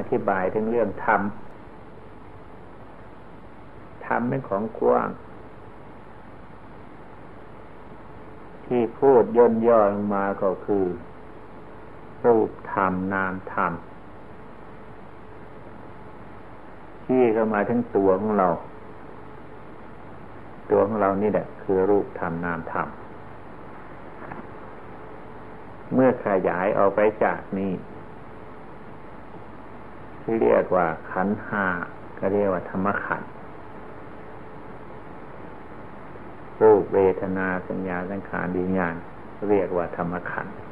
ธิบายถึงเรื่องธรรมเป็นของกว้างที่พูดย่นย่อลงมาก็คือรูปธรรมนามธรรมที่เข้ามาถึงตัวของเรานี่แหละคือรูปธรรมนามธรรมเมื่อขยายออกไปจากนี้ที่เรียกว่าขันธ์ห้าก็เรียกว่าธรรมขันธ์รูปเวทนาสัญญาสังขารวิญญาณเรียกว่าธรรมขันธ์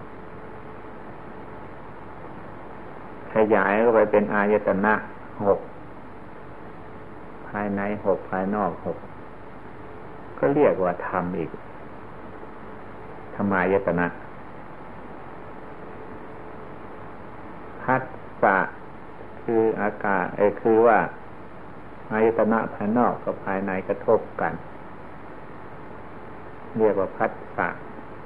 ขยายเข้าไปเป็นอายตนะหกภายในหกภายนอกหกก็เรียกว่าธรรมอีกธรรมายตนะผัสสะคืออากาศคือว่าอายตนะภายนอกกับภายในกระทบกันเรียกว่าผัสสะ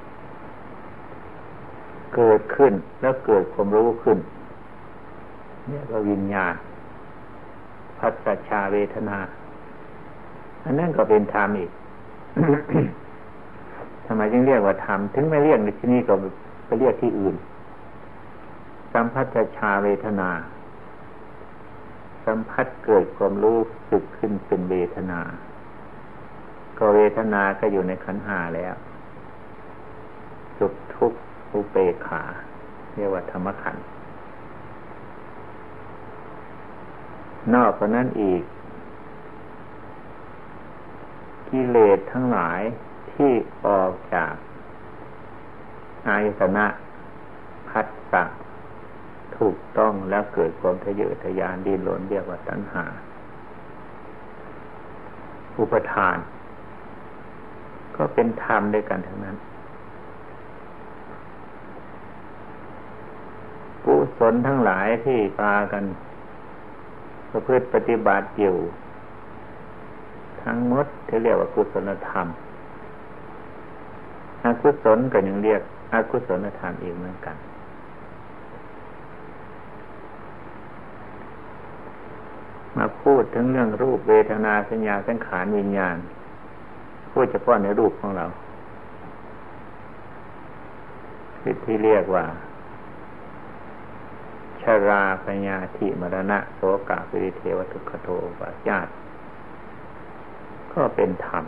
เกิดขึ้นแล้วเกิดความรู้ขึ้นเรียกว่าวิญญาณผัสสะชาเวทนาอันนั้นก็เป็นธรรมอีก ทำไมจึงเรียกว่าธรรมถึงไม่เรียกในที่นี้ก็ไปเรียกที่อื่นสัมผัสชาเวทนาสัมผัสเกิดความรู้สึกขึ้นเป็นเวทนาก็เวทนาก็อยู่ในขันธ์ห้าแล้วสุขทุกข์อุเบกขาเรียกว่าธรรมขันธ์นอกจากนั้นอีกกิเลสทั้งหลายที่ออกจากอายตนะผัสสะถูกต้องแล้วเกิดความทะเยอทะยานดิ้นรนเรียกว่าตัณหาอุปทานก็เป็นธรรมด้วยกันทั้งนั้นกุศลทั้งหลายที่พากันประพฤติปฏิบัติอยู่ทั้งหมดที่เรียกว่ากุศลธรรมอกุศลก็ยังเรียกอกุศลธรรมอีกเหมือนกันมาพูดถึงเรื่องรูปเวทนาสัญญาสังขารวิญญาณพูดเฉพาะในรูปของเราที่เรียกว่าชราพยาธิมรณะโสกะปริเทวทุกขโทปาญาตก็เป็นธรรม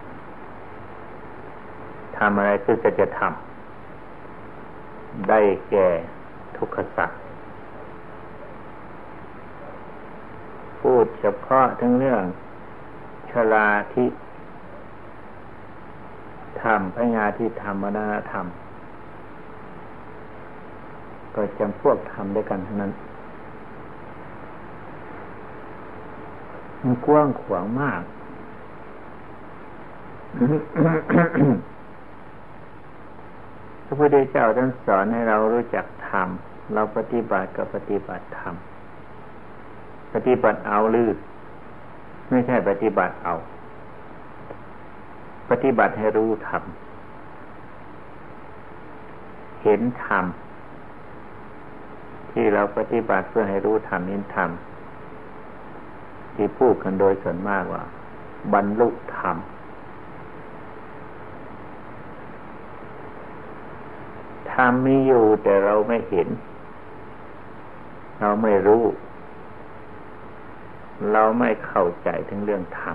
ทำอะไรคือจะทำได้แก่ทุกขสัจพูดเฉพาะทั้งเรื่องชราธิธรรมพยาธิธรรมมรณะธรรมก็จำพวกธรรมด้วยกันทั้งนั้นมันกว้างขวางมาก พระพุทธเจ้าท่านสอนให้เรารู้จักธรรมเราปฏิบัติก็ปฏิบัติธรรมปฏิบัติเอาหรือไม่ใช่ปฏิบัติเอาปฏิบัติให้รู้ธรรมเห็นธรรมที่เราปฏิบัติเพื่อให้รู้ธรรมเห็นธรรมที่พูดกันโดยส่วนมากว่าบรรลุธรรมธรรมมีอยู่แต่เราไม่เห็นเราไม่รู้เราไม่เข้าใจถึงเรื่องธรรม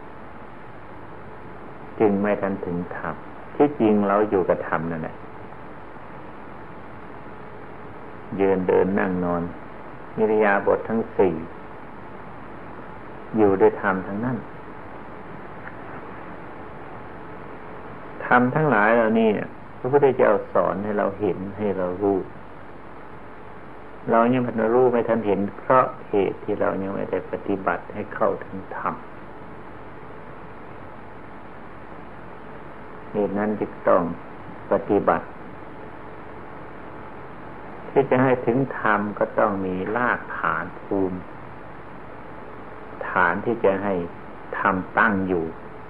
จึงไม่ทันถึงธรรมที่จริงเราอยู่กับธรรมนั่นแหละยืนเดินนั่งนอนอิริยาบถทั้งสี่อยู่ด้วยธรรมทั้งนั้นธรรมทั้งหลายเหล่านี้พระพุทธเจ้าสอนให้เราเห็นให้เรารู้เรายังไม่ทันรู้ไม่ทันเห็นเพราะเหตุที่เรายังไม่ได้ปฏิบัติให้เข้าถึงธรรมเหตุนั้นจึงต้องปฏิบัติที่จะให้ถึงธรรมก็ต้องมีรากฐานภูมิฐานที่จะให้ธรรมตั้งอยู่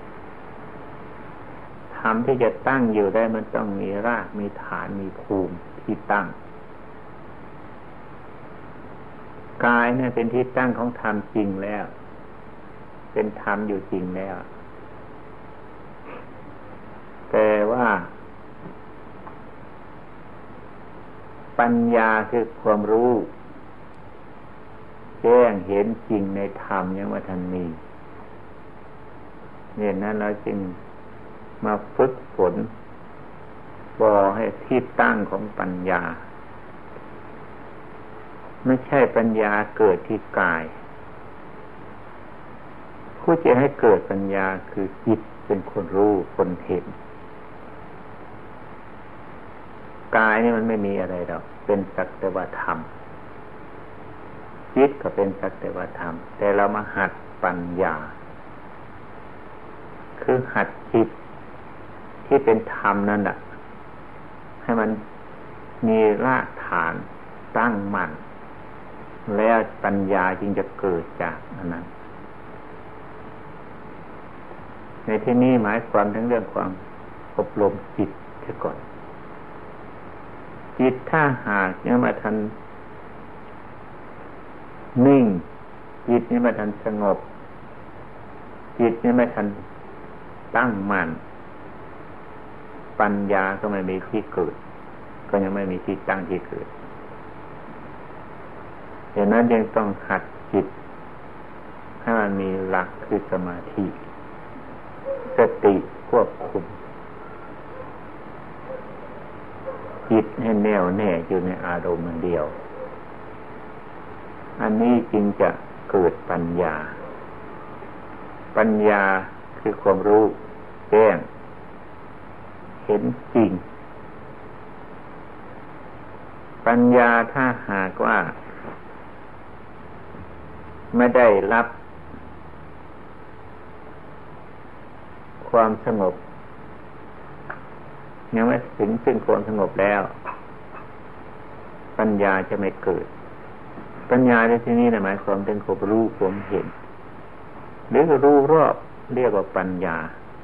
ธรรมที่จะตั้งอยู่ได้มันต้องมีรากมีฐานมีภูมิที่ตั้งกายเนี่ยเป็นที่ตั้งของธรรมจริงแล้วเป็นธรรมอยู่จริงแล้วแต่ว่าปัญญาคือความรู้แจ้งเห็นจริงในธรรมยังว่าทันมีเนี่ยนั้นเราจึงมาฝึกฝนบอกให้ที่ตั้งของปัญญาไม่ใช่ปัญญาเกิดที่กายผู้จะให้เกิดปัญญาคือจิตเป็นคนรู้คนเห็นกายนี่มันไม่มีอะไรหรอกเป็นสักแต่ว่าธรรมจิตก็เป็นสักแต่ว่าธรรมแต่เรามาหัดปัญญาคือหัดจิตที่เป็นธรรมนั่นแหละให้มันมีรากฐานตั้งมั่นแล้วปัญญาจึงจะเกิดจากนั้นในที่นี้หมายความถึงเรื่องความอบรมจิตเสียก่อนจิตถ้าหากยังไม่ทันนิ่งจิตยังไม่ทันสงบจิตยังไม่ทันตั้งมั่นปัญญาก็ไม่มีที่เกิดก็ยังไม่มีที่ตั้งที่เกิดดังนั้นยังต้องหัดจิตให้มันมีหลักคือสมาธิสติควบคุมจิตให้แน่วแน่อยู่ในอารมณ์เดียวอันนี้จึงจะเกิดปัญญาปัญญาคือความรู้แจ้งเห็นจริงปัญญาถ้าหากว่าไม่ได้รับความสงบยังไม่ถึงซึ่งความสงบแล้วปัญญาจะไม่เกิดปัญญาในที่นี้หมายความถึงความรู้ความเห็นหรือรู้รอบเรียกว่าปัญญา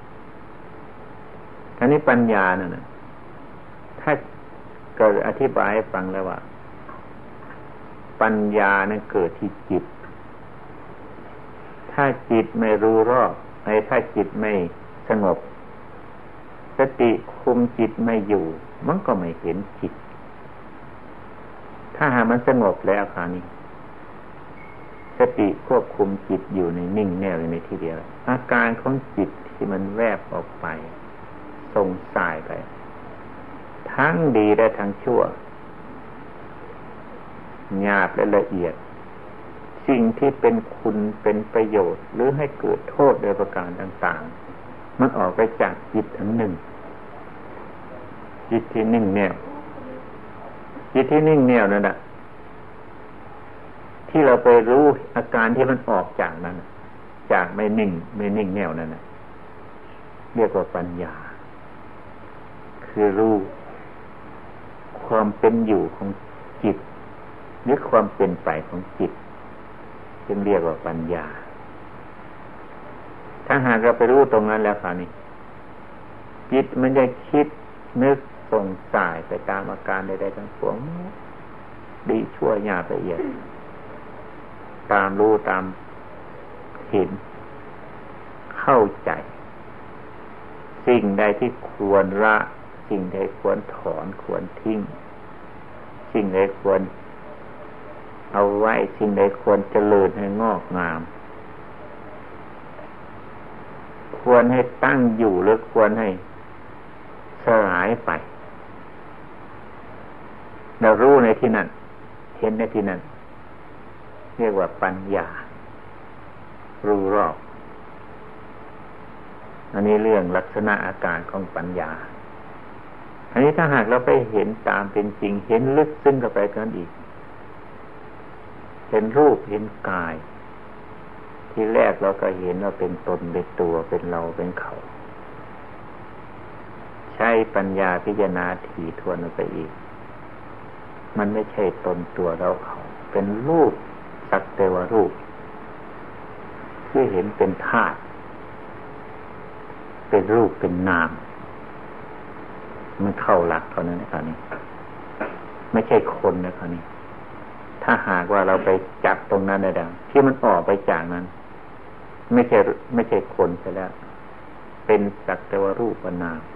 อันนี้ปัญญานั่นถ้าก็อธิบายให้ฟังแล้วว่าปัญญานั้นเกิดที่จิตถ้าจิตไม่รู้รอบถ้าจิตไม่สงบสติคุมจิตไม่อยู่มันก็ไม่เห็นจิตถ้าหากมันสงบแล้วคราวนี้สติควบคุมจิตอยู่ในนิ่งแน่วในที่เดียวอาการของจิตที่มันแวบออกไปส่งสายไปทั้งดีและทั้งชั่วหยาบและละเอียดสิ่งที่เป็นคุณเป็นประโยชน์หรือให้เกิดโทษโดยประการต่างๆมันออกไปจากจิตอันหนึ่งจิตที่นิ่งแน่วจิตที่นิ่งแน่วนั่นแหละที่เราไปรู้อาการที่มันออกจากนั้นจากไม่นิ่งแน่วนั่นนะเรียกว่าปัญญาคือรู้ความเป็นอยู่ของจิตหรือความเป็นไปของจิตจึงเรียกว่าปัญญาถ้าหากเราไปรู้ตรงนั้นแล้วค่ะนี่จิตมันจะคิดนึกส่งสายไปตามอาการใดๆทั้งปวงดีชั่วหยาบละเอียดตามรู้ตามเห็นเข้าใจสิ่งใดที่ควรละสิ่งใดควรถอนควรทิ้งสิ่งใดควรเอาไว้สิ่งใดควรเจริญให้งอกงามควรให้ตั้งอยู่หรือควรให้สลายไปเรารู้ในที่นั้นเห็นในที่นั้นเรียกว่าปัญญารู้รอบอันนี้เรื่องลักษณะอาการของปัญญาอันนี้ถ้าหากเราไปเห็นตามเป็นจริงเห็นลึกซึ้งเข้าไปกันอีกเห็นรูปเห็นกายที่แรกเราก็เห็นว่าเป็นตนเป็นตัวเป็นเราเป็นเขาใช้ปัญญาพิจารณาถี่ถ้วนไปอีกมันไม่ใช่ตนตัวเราเขาเป็นรูปสักแต่ว่ารูปที่เห็นเป็นธาตุเป็นรูปเป็นนามมันเข้าหลักเท่านั้นนะครับนี่ไม่ใช่คนนะครับนี่ธถ้าหากว่าเราไปจับตรงนั้นได้ดังที่มันออกไปจากนั้นไม่ใช่คนไปแล้วเป็นสักแต่ว่ารูปนาม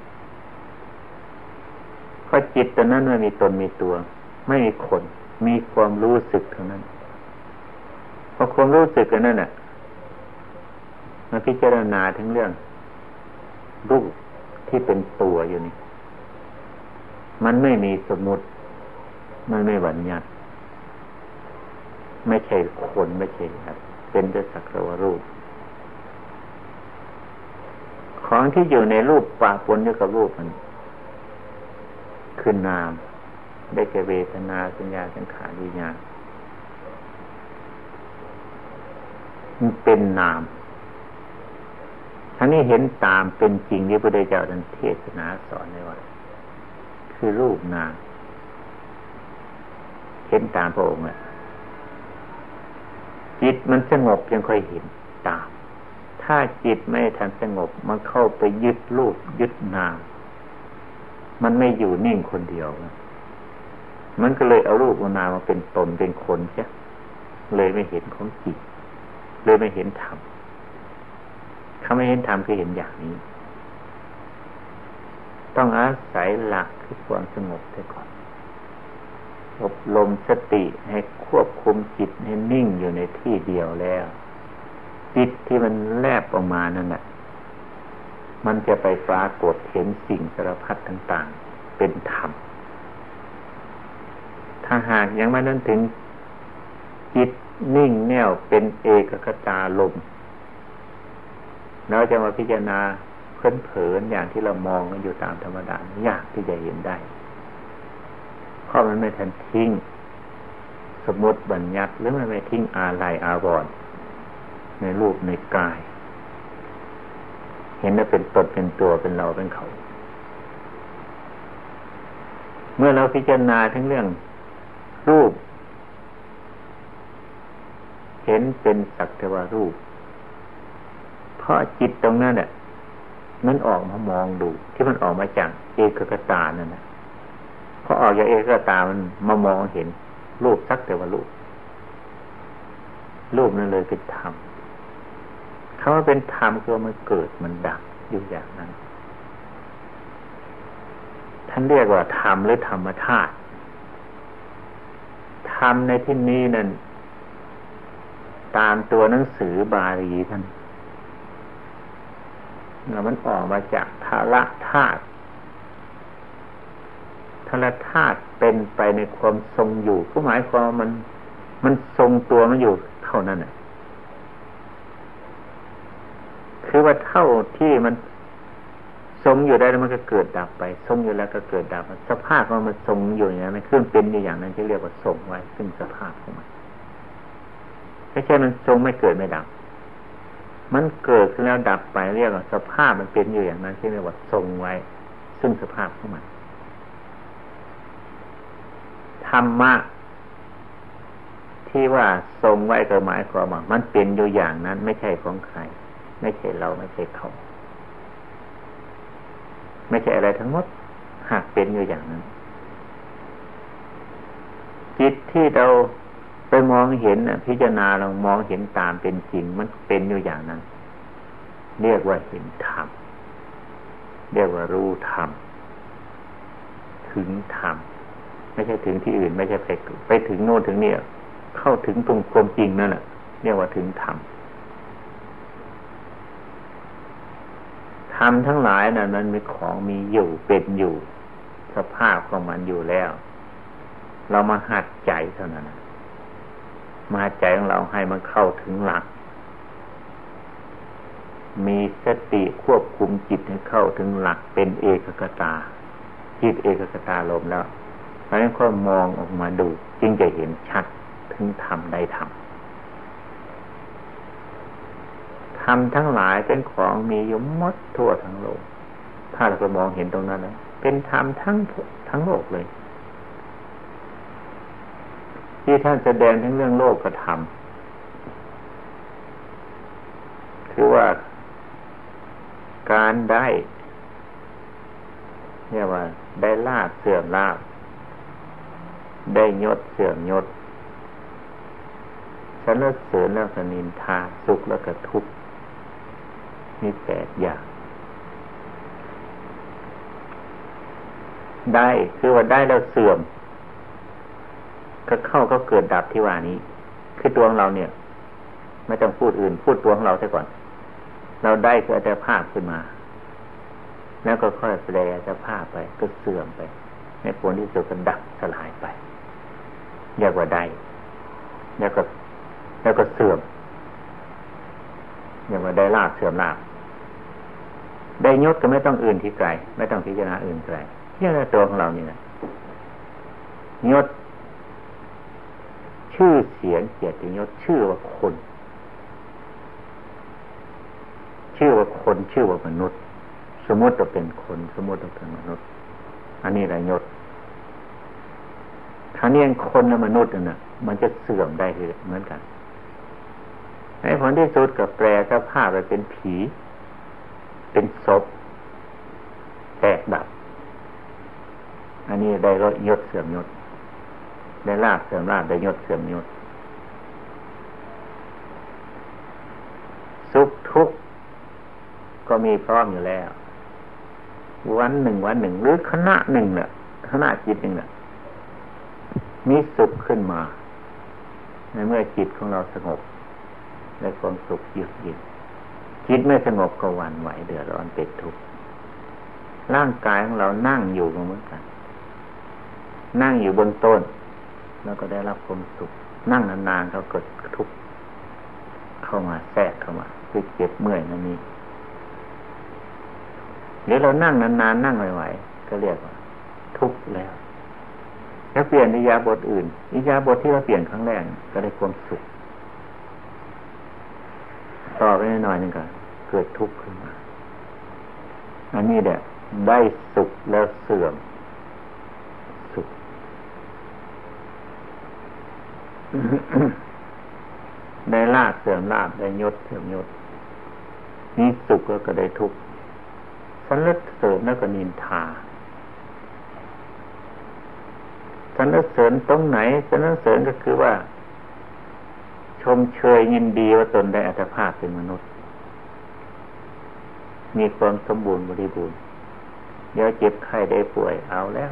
เพราะจิตตัวนั้นไม่มีตนมีตัวไม่มีคนมีความรู้สึกเท่านั้นเพราะความรู้สึกอันนั้นน่ะมาพิจารณาถึงเรื่องรูปที่เป็นตัวอยู่นี่มันไม่มีสมมุติมันไม่บัญญัติไม่ใช่คนไม่ใช่ครับเป็นแต่สักแต่ว่ารูปของที่อยู่ในรูปปะปนอยู่กับรูปมันคือนามได้แก่เวทนาสัญญาสังขารวิญญาณมันเป็นนามทั้งนี้เห็นตามเป็นจริงที่พระพุทธเจ้าท่านเทศนาสอนไว้ว่าคือรูปนามเห็นตามพระองค์จิตมันสงบยังค่อยเห็นตามถ้าจิตไม่ทันสงบมันเข้าไปยึดรูปยึดนามมันไม่อยู่นิ่งคนเดียวมันก็เลยเอารูปเอานามมาเป็นตนเป็นคนใช่เลยไม่เห็นของจิตเลยไม่เห็นธรรมเขาไม่เห็นธรรมคือเห็นอย่างนี้ต้องอาศัยหลักคือความสงบเสียก่อนอบรมสติให้ควบคุมจิตให้นิ่งอยู่ในที่เดียวแล้วจิตที่มันแลบออกมานั่นแหละมันจะไปปรากฏเห็นสิ่งสารพัดต่างๆเป็นธรรมถ้าหากยังไม่นั้นถึงจิตนิ่งแน่วเป็นเอกคตาลมเราจะมาพิจารณาเผินๆอย่างที่เรามองกันอยู่ตามธรรมดายากที่จะเห็นได้เพราะมันไม่ทันทิ้งสมมติบัญญัติหรือมันไม่ทิ้งอาลัยอาวรณ์ในรูปในกายเห็นว่าเป็นตนเป็นตัวเป็นเราเป็นเขาเมื่อเราพิจารณาทั้งเรื่องรูปเห็นเป็นสักแต่ว่ารูปเพราะจิตตรงนั้นเนี่ยมันออกมามองดูที่มันออกมาจากเอกคตานั่นนะพอออกจากเอกคตามันมามองเห็นรูปสักแต่ว่ารูปนั่นเลยเป็นธรรมคำว่าเป็นธรรมคือมันเกิดมันดับอยู่อย่างนั้นท่านเรียกว่าธรรมหรือธรรมธาตุธรรมในที่นี้นั่นตามตัวหนังสือบาลีท่านแล้วมันออกมาจากทาระธาตุทาระธาตุเป็นไปในความทรงอยู่ก็หมายความว่ามันทรงตัวมันอยู่เท่านั้นน่ะคือว่าเท่าที่มันทรงอยู่ได้แล้วมันก็เกิดดับไปทรงอยู่แล้วก็เกิดดับสภาพของมันทรงอยู่อย่างนั้นเครื่องเป็นอย่างนั้นที่เรียกว่าทรงไว้ซึ่งสภาพของมันไม่ใช่มันทรงไม่เกิดไม่ดับมันเกิดขึ้นแล้วดับไปเรียกว่าสภาพมันเป็นอยู่อย่างนั้นที่เรียกว่าทรงไว้ซึ่งสภาพของมันธรรมะที่ว่าทรงไว้ก็หมายความว่ามันเป็นอยู่อย่างนั้นไม่ใช่ของใครไม่ใช่เราไม่ใช่เขาไม่ใช่อะไรทั้งหมดหากเป็นอยู่อย่างนั้นจิตที่เราไปมองเห็นพิจารณาเรามองเห็นตามเป็นจริงมันเป็นอยู่อย่างนั้นเรียกว่าเห็นธรรมเรียกว่ารู้ธรรมถึงธรรมไม่ใช่ถึงที่อื่นไม่ใช่ไปถึงโน่นถึงนี่เข้าถึงตรงความจริงนั่นแหละเรียกว่าถึงธรรมธรรมทั้งหลายนั้นมันมีของมีอยู่เป็นอยู่สภาพของมันอยู่แล้วเรามาหัดใจเท่านั้นมาหัดใจของเราให้มันเข้าถึงหลักมีสติควบคุมจิตให้เข้าถึงหลักเป็นเอกคตาจิตเอกคตาลมแล้วแล้วก็มองออกมาดูจึงจะเห็นชัดถึงธรรมใดธรรมธรรมทั้งหลายเป็นของมีอยู่หมดทั่วทั้งโลกถ้าเราไปมองเห็นตรงนั้นนะเป็นธรรมทั้งโลกเลยที่ท่านแสดงทั้งเรื่องโลกธรรมคือว่าการได้เรียกว่าได้ลาภเสื่อมลาภได้ยศเสื่อมยศสรรเสริญแล้วก็นินทาสุขแล้วก็ทุกข์มี8อย่างได้คือว่าได้แล้วเสื่อมก็เข้าก็เกิดดับที่ว่านี้คือตัวของเราเนี่ยไม่ต้องพูดอื่นพูดตัวของเราซะก่อนเราได้คืออัตภาพขึ้นมาแล้วก็ค่อยแปลอัตภาพไปก็เสื่อมไปในผลที่สุดก็ดับสลายไปเรียกว่าได้แล้วก็เสื่อมเรียกว่าได้ลาภเสื่อมลาภได้ยศก็ไม่ต้องอื่นที่ไกลไม่ต้องพิจารณาอื่นไกลเรื่องตัวของเรานี่นะยศชื่อเสียงเกียรติยศชื่อว่าคนชื่อว่ามนุษย์สมมติเราเป็นคนสมมติเราเป็นมนุษย์อันนี้แหละยศคราวนี้คนและมนุษย์น่ะมันจะเสื่อมได้เหมือนกันในผลที่สุดก็แปลสภาพไปเป็นผีเป็นศพแตกดับอันนี้ได้ยศเสื่อมยศได้ลาภเสื่อมลาภได้ยศเสื่อมยศสุขทุกข์ก็มีพร้อมอยู่แล้ววันหนึ่งหรือขณะหนึ่งแหละขณะจิตหนึ่งแหละมีสุขขึ้นมาในเมื่อจิตของเราสงบได้ความสุขเยือกเย็นจิตไม่สงบก็หวั่นไหวเดือดร้อนเป็นทุกข์ร่างกายของเรานั่งอยู่เหมือนกันนั่งอยู่บนต้นแล้วก็ได้รับความสุขนั่งนานๆเขาเกิดทุกข์เข้ามาแทรกเข้ามาคือเจ็บเมื่อยนั่นนี่หรือเรานั่งนานๆนั่งไหวๆก็เรียกว่าทุกข์แล้วเปลี่ยนอิริยาบถอื่นอิริยาบถที่เราเปลี่ยนครั้งแรกก็ได้ความสุขต่อไปหน่อยนึงก็เกิดทุกข์ขึ้นมาอันนี้แหละได้สุขแล้วเสื่อมสุข ได้ลาภเสื่อมลาภได้ยศเสื่อมยศนี่สุขแล้วก็ได้ทุกข์สรรเสริญแล้วก็นินทาสรรเสริญตรงไหนสรรเสริญก็คือว่าชมเชยยินดีว่าตนได้อัตภาพเป็นมนุษย์มีความสมบูรณ์บริบูรณ์เดี๋ยวเจ็บไข้ได้ป่วยเอาแล้ว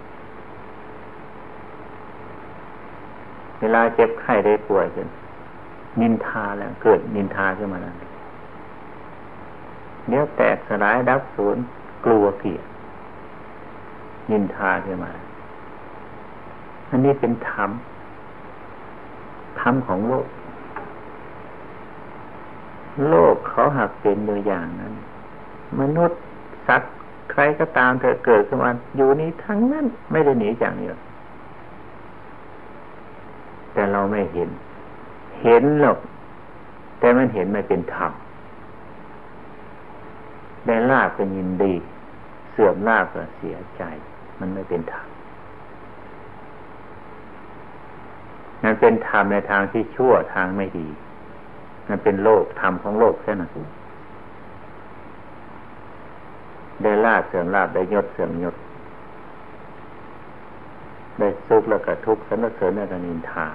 เวลาเจ็บไข้ได้ป่วยขึ้นนินทาแล้วเกิดนินทาขึ้นมาแล้วเดี๋ยวแตกสลายดับสูญกลัวเกลียดนินทาขึ้นมาอันนี้เป็นธรรมของโลกเขาหากเป็นตัวอย่างนั้นมนุษย์สัตว์ใครก็ตามเธอเกิดขึ้นมาอยู่นี้ทั้งนั้นไม่ได้หนีจากนี้แต่เราไม่เห็นหรอกแต่มันเห็นไม่เป็นธรรมได้ลาภก็ยินดีเสื่อมลาภก็เสียใจมันไม่เป็นธรรมมันเป็นธรรมในทางที่ชั่วทางไม่ดีมันเป็นโลกธรรมของโลกแค่นั้นได้ลาภเสื่อมลาภได้ยศเสื่อมยศได้สุขแล้วก็ทุกข์สรรเสริญแล้วก็นินทา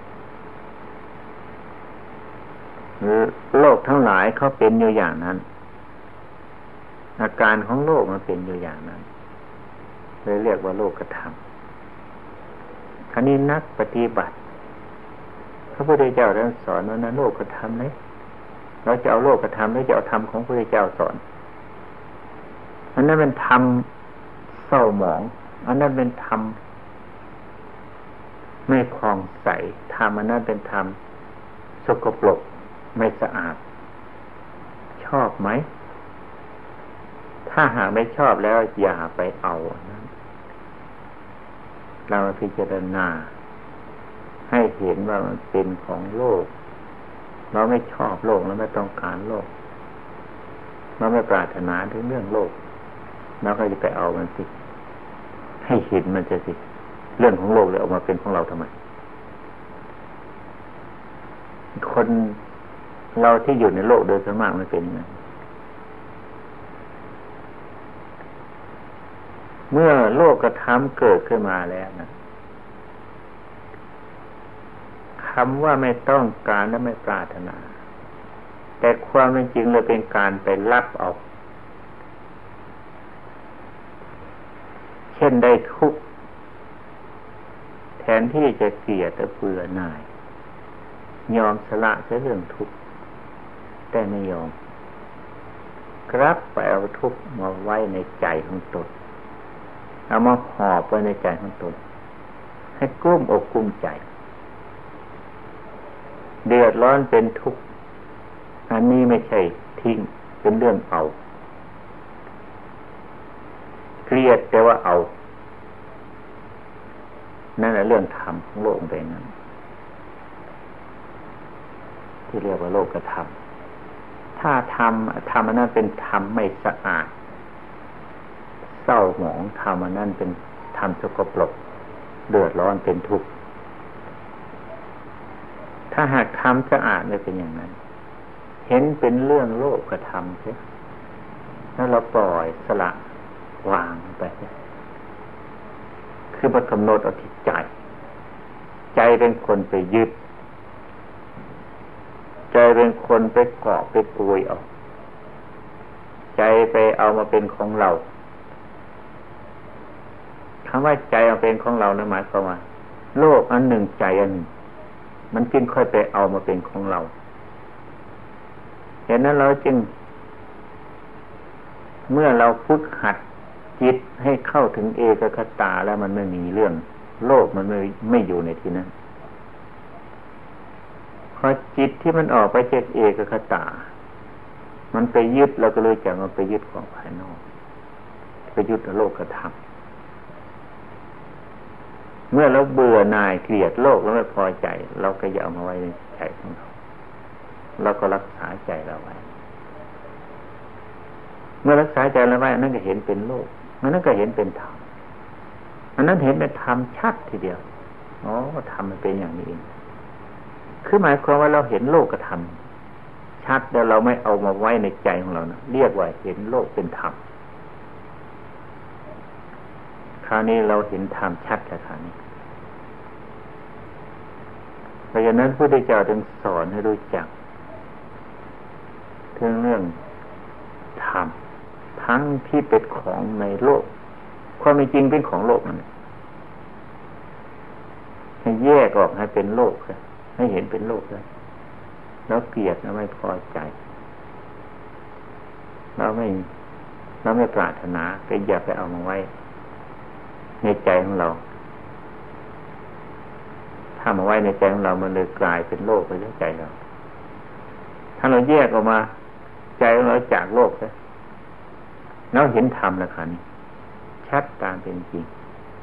โลกทั้งหลายเขาเป็นอยู่อย่างนั้นอาการของโลกมันเป็นอยู่อย่างนั้นเลยเรียกว่าโลกธรรมคราวนี้นักปฏิบัติพระพุทธเจ้าท่านสอนว่านะโลกธรรมเลยเราจะเอาโลกธรรมหรือจะเอาธรรมของพระพุทธเจ้าสอนอันนั้นเป็นธรรมเศร้าหมองอันนั้นเป็นธรรมไม่ผ่องใสธรรมอันนั้นเป็นธรรมสกปรกไม่สะอาดชอบไหมถ้าหากไม่ชอบแล้วอย่าไปเอานั้นเราพิจารณาให้เห็นว่ามันเป็นของโลกเราไม่ชอบโลกเราไม่ต้องการโลกเราไม่ปรารถนาถึงเรื่องโลกเราก็จะไปเอามันสิให้เห็นมันจะสิเรื่องของโลกเลยออกมาเป็นของเราทำไมคนเราที่อยู่ในโลกโดยส่วนมากมันเป็นยังไงเมื่อโลกธรรมเกิดขึ้นมาแล้วนะใครำว่าไม่ต้องการและไม่ปรารถนาแต่ความเป็นจริงเลยเป็นการไปรับเอาเช่นได้ทุกข์แทนที่จะเกลียดแต่เบื่อหน่ายยอมสละเรื่องทุกข์แต่ไม่ยอมกลับไปเอาทุกข์มาไว้ในใจของตนเอามาหอบไว้ในใจของตนให้กุ้มอกกุ้มใจเดือดร้อนเป็นทุกข์อันนี้ไม่ใช่ทิ้งเป็นเรื่องเอาเกลียดแต่ว่าเอานั่นแหละเรื่องธรรมของโลกไปนั้นที่เรียกว่าโลกธรรมถ้าธรรมอันนั้นเป็นธรรมไม่สะอาดเศร้าหมองธรรมอันนั้นเป็นธรรมสกปรกเดือดร้อนเป็นทุกข์ถ้าหากธรรมสะอาดไม่เป็นอย่างนั้นเห็นเป็นเรื่องโลกธรรมใช่แล้วเราปล่อยสละวางไปคือมากำหนดเอาที่ใจเป็นคนไปยึดใจเป็นคนไปเกาะไปปุยเอาใจไปเอามาเป็นของเราคำว่าใจเอาเป็นของเรานั่นหมายความว่าโลกอันหนึ่งใจอันหนึ่งมันจึงค่อยไปเอามาเป็นของเราฉะนั้นเราจึงเมื่อเราฝึกหัดจิตให้เข้าถึงเอกคตาแล้วมันไม่มีเรื่องโลกมันไม่อยู่ในที่นั้นพอจิตที่มันออกไปจากเอกคตามันไปยึดเราก็เลยจากมันไปยึดของภายนอกไปยึดโลกธรรมเมื่อเราเบื่อหน่ายเกลียดโลกแล้วไม่พอใจเราก็อย่าเอามาไว้ในใจของเราเราก็รักษาใจเราไว้เมื่อรักษาใจเราไว้นั่นก็เห็นเป็นโลกนั่นก็เห็นเป็นธรรมอันนั้นเห็นเป็นธรรมชัดทีเดียวอ๋อธรรมมันเป็นอย่างนี้เองคือหมายความว่าเราเห็นโลกธรรมชัดแล้วเราไม่เอามาไว้ในใจของเรานะเรียกว่าเห็นโลกเป็นธรรมคราวนี้เราเห็นธรรมชัดแล้วคราวนี้เพราะฉะนั้นพระพุทธเจ้าจึงสอนให้รู้จักถึงเรื่องธรรมทั้งที่เป็นของในโลกความเป็นจริงเป็นของโลกนั่นให้แยกออกให้เป็นโลกให้เห็นเป็นโลกเลยแล้วเกลียดแล้วไม่พอใจเราไม่ปรารถนาก็อย่าไปเอามาไว้ในใจของเราถ้ามาไว้ในใจของเรามันเลยกลายเป็นโลกไปในใจเราถ้าเราแยกออกมาใจของเราจากโลกแล้วเห็นธรรมแล้วค่ะนี่ชัดตามเป็นจริง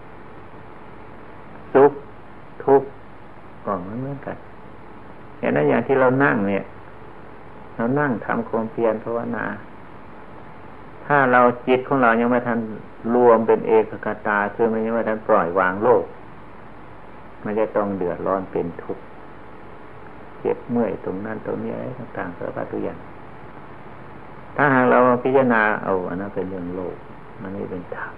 สุขทุกข์ก็เหมือนกันอย่างนั้นอย่างที่เรานั่งเนี่ยเรานั่งทำความเพียรภาวนาถ้าเราจิตของเรายังไม่ทันรวมเป็นเอกคตาคือมันยังไม่ทันปล่อยวางโลกมันจะต้องเดือดร้อนเป็นทุกข์เจ็บเมื่อยตรงนั้นตรงนี้อะไรต่างๆสารพัดทุกอย่างถ้าหากเราพิจารณาเอาอันนั้นเป็นเรื่องโลกมันไม่เป็นธรรม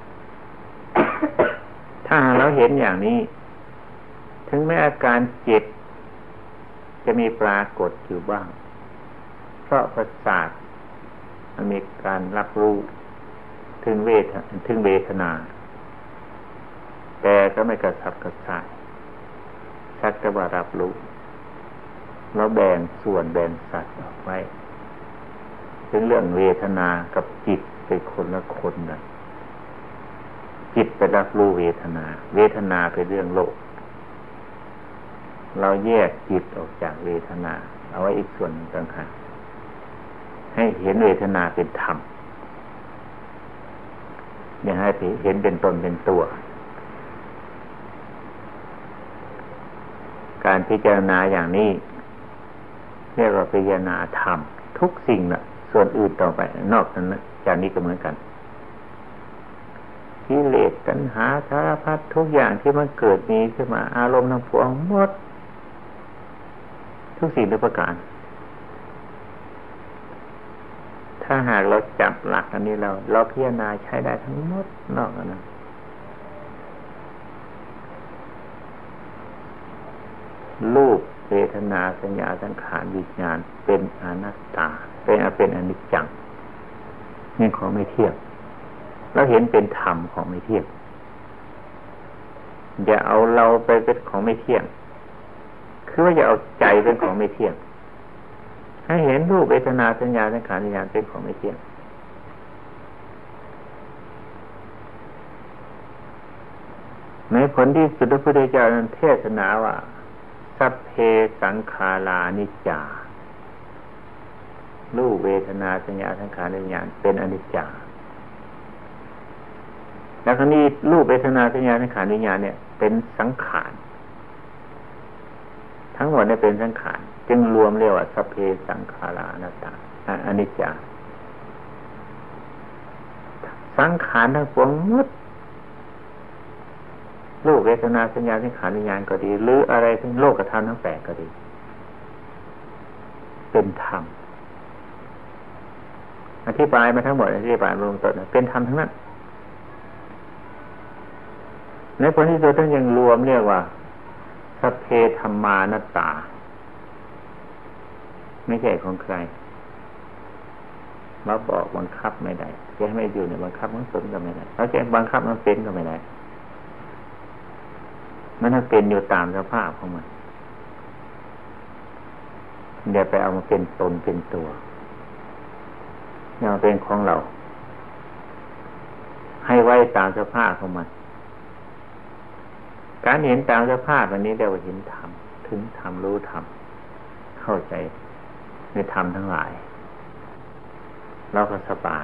ถ้าหากเราเห็นอย่างนี้ถึงแม้อาการเจ็บจะมีปรากฏอยู่บ้างเพราะประสาทมันมีการรับรู้ถึงเวทนาแต่ก็ไม่กระสับกระส่ายสักแต่ว่ารับรู้แล้วแบ่งส่วนแบ่งสัตว์ออกไว้ถึงเรื่องเวทนากับจิตเป็นคนละคนเลยจิตไปรับรู้เวทนาเป็นเรื่องโลกเราแยกจิตออกจากเวทนาเอาไว้อีกส่วนต่างหากให้เห็นเวทนาเป็นธรรมอย่าให้เห็นเป็นตนเป็นตัวการพิจารณาอย่างนี้เรียกว่าพิจารณาธรรมทุกสิ่งน่ะส่วนอื่นต่อไปนอกจากนี้ก็เหมือนกันกิเลสตัณหาสารพัดทุกอย่างที่มันเกิดมีขึ้นมาอารมณ์ทั้งปวงหมดทุกสิ่งทุกประการถ้าหากเราจับหลักอันนี้เราพิจารณาใช้ได้ทั้งหมดนอกนั้น รูปนาสัญญาสังขารวิญญาณเป็นอนัตตาเป็นอนิจจังนี่ของไม่เที่ยงเราเห็นเป็นธรรมของไม่เที่ยงอย่าเอาเราไปเป็นของไม่เที่ยงคือว่าอย่าเอาใจเป็นของไม่เที่ยงให้เห็นรูปเวทนาสัญญาสังขารวิญญาณเป็นของไม่เที่ยงในผลที่สุดพระพุทธเจ้านั้นเทศนาว่าสัพเพสังขารานิจจารูปเวทนาสัญญาสังขารวิญญาณเป็นอนิจจาแล้วคราวนี้รูปเวทนาสัญญาสังขารวิญญาณเนี่ยเป็นสังขารทั้งหมดเนี่ยเป็นสังขารจึงรวมเรียกว่าสัพเพสังขารานัตตาอนิจจาสังขารทั้งปวงหมดรูปเวทนาสัญญาสังขารวิญญาณก็ดีหรืออะไรทั้งโลกธรรมทั้งแปดก็ดีเป็นธรรมอธิบายมาทั้งหมดอธิบายมาลงต้นเป็นธรรมทั้งนั้นในผลที่สุดท่านยังรวมเรียกว่าสัพเพธัมมานัตตาไม่ใช่ของใครมาบอกบังคับไม่ได้จะให้ไม่อยู่ในบังคับมันสนก็ไม่ได้เราจะบังคับมันเป็นก็ไม่ได้มันเป็นอยู่ตามสภาพของมันอย่าไปเอามาเป็นตนเป็นตัวอย่ามาเป็นของเราให้ไว้ตามสภาพของมันการเห็นตามสภาพอันนี้เรียกว่าเห็นธรรมถึงธรรมรู้ธรรมเข้าใจในธรรมทั้งหลายเราก็สบาย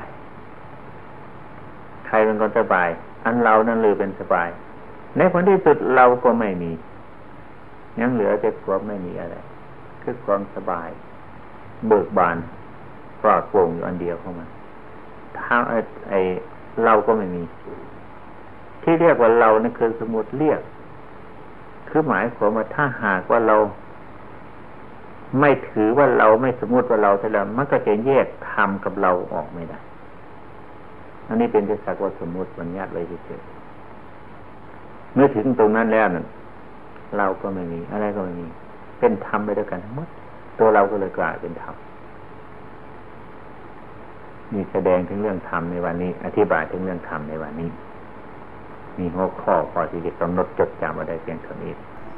ใครเป็นคนสบายอันเรานั่นหรือเป็นสบายในผลที่สุดเราก็ไม่มียังเหลือแต่ความไม่มีอะไรคือความสบายเบิกบานปลอดโปร่งอยู่อันเดียวของมันถ้าไอเราก็ไม่มีที่เรียกว่าเรานั่นคือสมมุติเรียกคือหมายความว่าถ้าหากว่าเราไม่ถือว่าเราไม่สมมุติว่าเราแต่ละมันก็จะแยกธรรมกับเราออกไม่ได้อันนี้เป็นแต่สักว่าสมมุติบัญญัติไว้เฉยๆเมื่อถึงตรงนั้นแล้วนั่นเราก็ไม่มีอะไรก็ไม่มีเป็นธรรมไปด้วยกันทั้งหมดตัวเราก็เลยกลายเป็นธรรมนี่แสดงถึงเรื่องธรรมในวันนี้อธิบายถึงเรื่องธรรมในวันนี้มีหัวข้อที่จะกำหนดจดจำเอาได้เพียงเท่านี้